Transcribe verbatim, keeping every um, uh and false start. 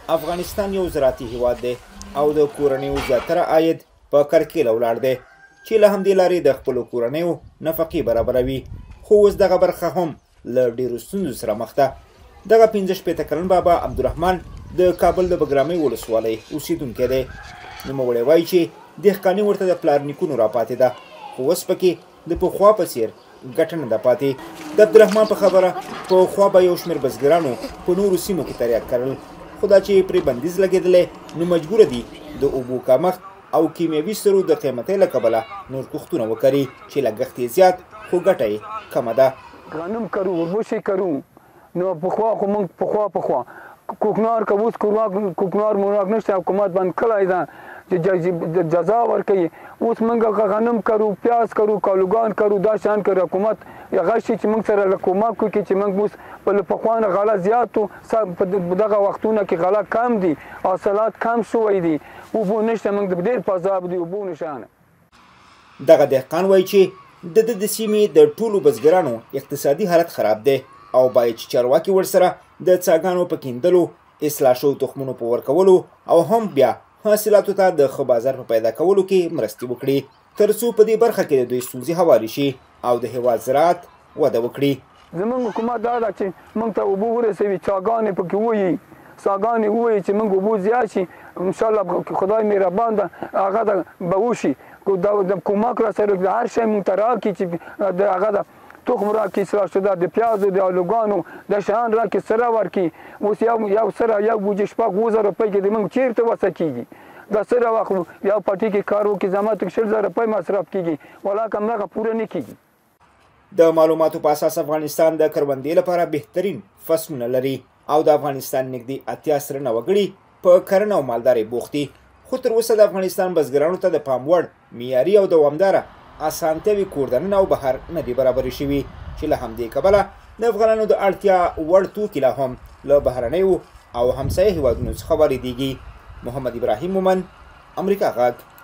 افغانستان یو زراعتي هیواد دی او د کورنیو زیاتره عاید په کرکیله ولاړ دی چې له همدې لارې د خپلو کورنیو نفقې برابروي خو اوس دغه برخه هم له ډېرو ستونزو سره مخ ده. دغه پنځه شپېته کلن بابا عبدالرحمن د کابل د بګرامۍ ولسوالۍ اوسېدونکی دی. نوموړی وایي چې دهقاني ورته د پلار نیکونو راپاتې ده خو اوس پکې د پخوا په څېر ګټه نه ده پاتې. د عبدالرحمن په خبره پخوا به یو شمېر بزګرانو په نورو سیمو کې تریاک کرل خو دا چې پرې بندیز لګېدلی نو مجبوره دي د اوبو کمښت او کیمیاوي سرو د قیمتۍ له کبله نور کښتونه وکري چې لګښت یې زیات خو ګټه یې کمه ده. غنم کرو وربشې کرو نو پخوا خو موږ پخوا پخوا کوکنار که اوس کوکنار موراک نشته حکومت بند کړی ده چې جزا ورکوي. اوس موږ غنم کرو پیاز کرو کالوګان کرو دا شیان کرو حکومت هغه شي چې موږ سره له کومک وکړي چې موږ اوس په پخوا نه غله زیات و په دغه وختونو کې غله کم دي حاصلات کم شوی دي اوبه نشته موږ د ډېر په عذاب دي اوبو نشانه. دغه دهقان وایي چې د ده د سیمې د ټولو بزګرانو اقتصادي حالت خراب دی او باید چې چارواکي ورسره د څاګانو په کیندلو اصلاح شوو تخمونو په ورکولو او هم بیا حاصلاتو ته د ښه بازار په پیدا کولو کې مرستې وکړي تر څو په دې برخه کې د دوی ستونزې هوارې شي او د هېواد زراعت وده وکړي. زموږ حکومت دا ده چې موږ ته اوبه ورسوي څاګانې پکې ووایي څاګانې ووایي چې موږ اوبه زیات شي انشاءالله خدای مهربان ده هغه ده به وشي د کومک را سره هر شی موږ ته راکړي چې د هغه ده تخم راکړي اصلاح شده د پیازو د الوګانو د شیان راکړي سره ورکړي. اوس یو یو سره یو بوجۍ شپږ اووه زره روپۍ کې د موږ چېرته وسه کېږي دا سره واخلو یو پټي کې کار وکړي زما ته شل زره روپۍ مصرف کېږي ولاکه همدغه پوره نه کېږي. د معلوماتو په اساس افغانستان د کروندې لپاره بهترین فصلونه لري او د افغانستان نږدې اتیا سلنه وګړي په کرنه او مالدارۍ بوخت دي خو تر اوسه د افغانستان بزګرانو ته د پام وړ معیاري او دوامداره اسانتیاوې کوردننه او بهر نه دي برابرې شوي چې له همدې کبله د افغانانو د اړتیا وړ توکي لا هم له بهرنیو او همسایه هېوادونو څخه واردېږي. محمد ابراهیم مومند، امریکا غږ.